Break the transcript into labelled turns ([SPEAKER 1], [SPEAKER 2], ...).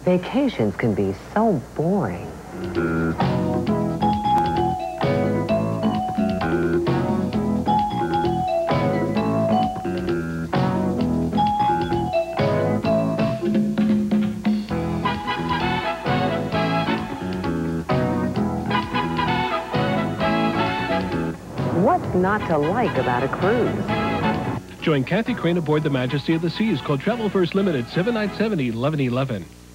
[SPEAKER 1] Vacations can be so boring. What's not to like about a cruise?
[SPEAKER 2] Join Kathy Craine aboard the Majesty of the Seas. Call Travel First Limited 797-1111.